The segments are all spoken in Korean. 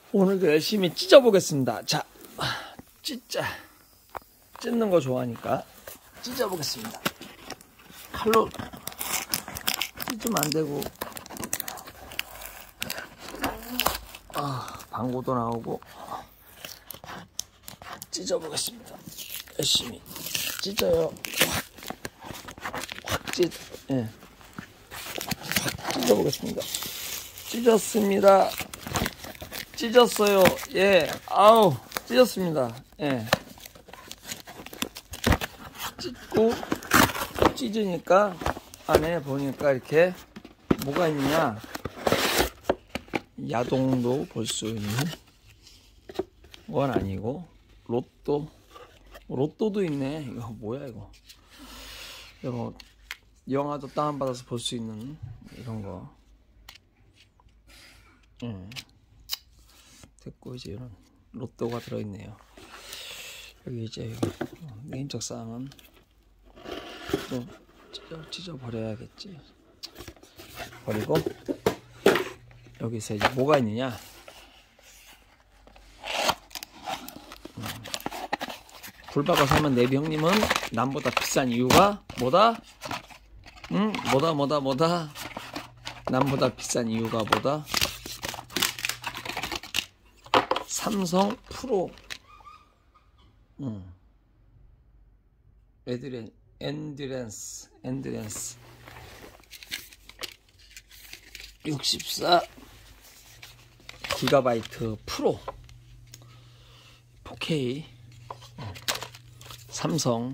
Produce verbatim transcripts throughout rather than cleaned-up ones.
오늘도 열심히 찢어보겠습니다. 자, 찢자. 찢는 거 좋아하니까 찢어보겠습니다. 칼로 찢으면 안 되고, 아, 방구도 나오고. 찢어보겠습니다. 열심히 찢어요. 확, 확 찢, 예. 확 찢어보겠습니다. 찢었습니다. 찢었어요. 예, 아우, 찢었습니다. 예. 찢고, 찢으니까, 안에 보니까 이렇게, 뭐가 있느냐. 야동도 볼 수 있는 건 아니고, 로또, 로또도 있네. 이거 뭐야, 이거. 이거, 영화도 다운받아서 볼 수 있는, 이런 거. 예. 됐고, 이제 이런 로또가 들어있네요. 여기 이제 개인적 사항은 또 찢어, 찢어 버려야겠지. 버리고, 여기서 이제 뭐가 있느냐. 음. 불박아 살면 내비 형님은 남보다 비싼 이유가 뭐다? 응? 뭐다, 뭐다, 뭐다? 남보다 비싼 이유가 뭐다? 삼성 프로, 음. 에드렌, 엔드렌스, 엔드렌스 육십사 기가바이트 프로 포케이, 음. 삼성.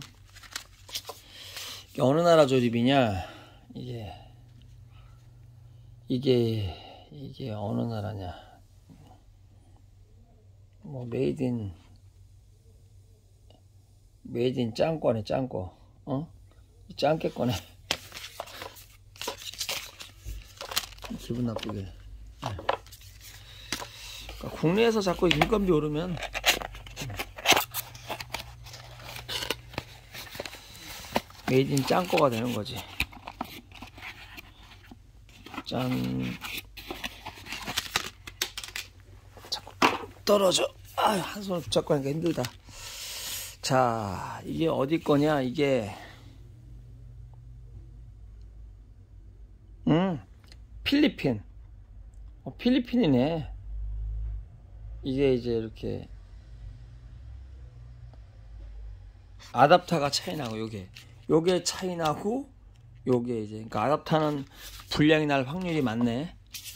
어느 나라 조립이냐? 이게 이게 이게 어느 나라냐? 뭐 메이드 인 메이드 인 짱꺼네. 짱꺼. 어? 짱깨 꺼네. 기분 나쁘게. 네. 그러니까 국내에서 자꾸 인건비 오르면 메이드 인 짱꺼가 되는 거지. 짠. 자꾸 떨어져. 아, 한 손을 붙잡고 하니까 힘들다. 자, 이게 어디 거냐? 이게 음 필리핀. 어, 필리핀이네. 이게 이제 이렇게 아답타가 차이 나고, 요게 요게 차이 나고, 요게 이제, 그러니까 아답타는 불량이 날 확률이 많네.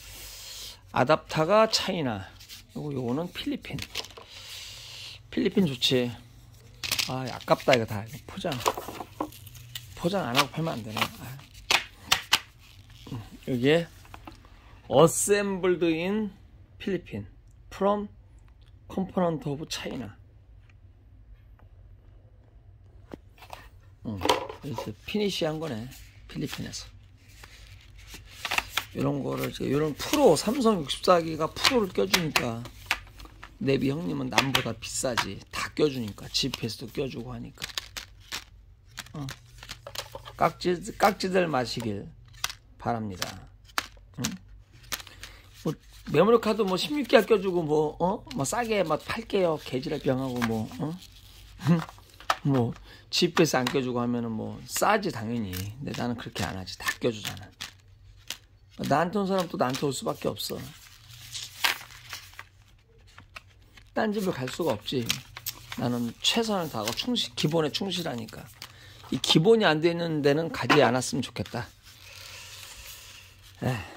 아답타가 차이나. 요거 요거는 필리핀. 필리핀 좋지. 아, 아깝다 이거 다. 이거 포장 포장 안 하고 팔면 안 되네. 아. 여기에 Assembled in Philippines from Component of China. 응, 이렇게 피니시한 거네. 필리핀에서. 이런 거를, 이런 프로, 삼성 육십사 기가 프로를 껴주니까 내비 형님은 남보다 비싸지. 다 껴주니까. 지피에스도 껴주고 하니까. 어. 깍지, 깍지들 마시길 바랍니다. 응? 뭐, 메모리 카드 뭐 십육 기가 껴주고 뭐, 어? 뭐 싸게 막 팔게요. 개지랄 병하고 뭐, 어? 뭐, 지피에스 안 껴주고 하면은 뭐, 싸지 당연히. 근데 나는 그렇게 안 하지. 다 껴주잖아. 나한테 온 사람 또 나한테 올 수밖에 없어. 딴 집을 갈 수가 없지. 나는 최선을 다하고 충실, 기본에 충실하니까. 이 기본이 안 되는 데는 가지 않았으면 좋겠다. 에이.